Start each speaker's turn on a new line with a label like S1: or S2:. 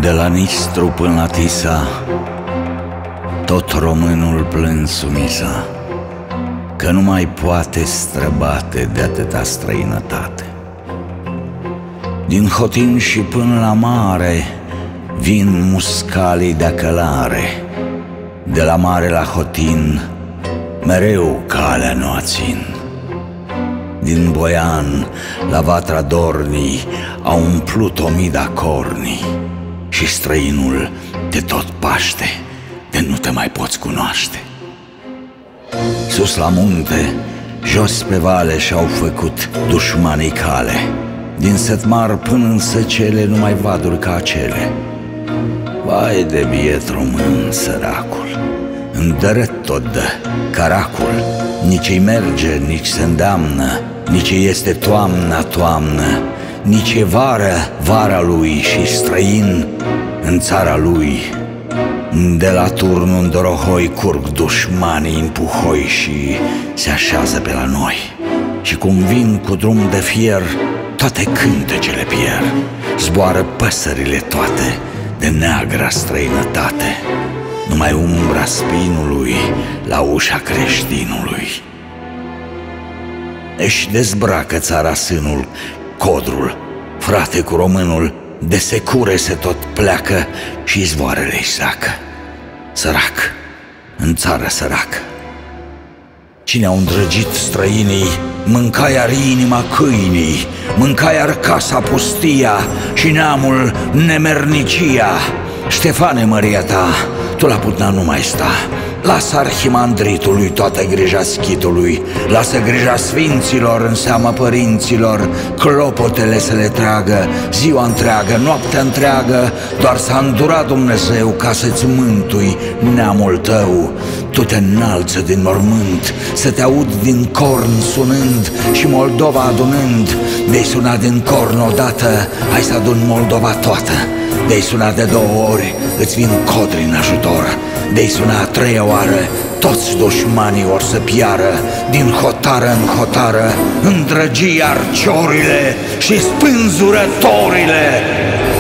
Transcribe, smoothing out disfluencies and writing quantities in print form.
S1: De la Nistru până la Tisa, tot românul plâns sumisa, că nu mai poate străbate de atâta străinătate. Din Hotin și până la mare vin muscalii de-a călare. De la mare la Hotin mereu calea n-o țin. Din Boian la Vatra Dornii au umplut 1000 de corni și străinul te tot paște, de nu te mai poți cunoaște. Sus la munte, jos pe vale și-au făcut dușmanii cale. Din Sătmar până în Săcele numai vaduri ca acele. Vai de biet român săracul, îndărât tot dă caracul. Nici-i merge, nici se îndeamnă, nici este toamna toamnă, nici e vară vara lui și străin în țara lui. De la turnul în Dorohoi curg dușmanii în Puhoi și se așează pe la noi. Și cum vin cu drum de fier, toate cântecele pierd. Zboară păsările toate de neagra străinătate. Numai umbra spinului la ușa creștinului. Își dezbracă țara sânul, codrul, frate cu românul, de secure se tot pleacă și izvoarele-i sacă. Sărac, în țară săracă. Cine au îndrăgit străinii, mânca iar inima câinii, mânca iar casa pustia și neamul nemernicia. Ștefane, măria ta, tu la putna nu mai sta. Lasă arhimandritului toată grija schitului, lasă grija sfinților în seama părinților, clopotele să le tragă ziua întreagă, noaptea întreagă, doar s-a îndurat Dumnezeu ca să-ți mântui neamul tău. Tu te înalță din mormânt, să te aud din corn sunând și Moldova adunând. De-ai sunat din corn odată, hai să adun Moldova toată. De-ai sunat de 2 ori, îți vin codri în ajutor. De-ai sunat a 3-a oară, toți dușmanii or să piară. Din hotară în hotară îndrăgi iar ciorile și spânzurătorile.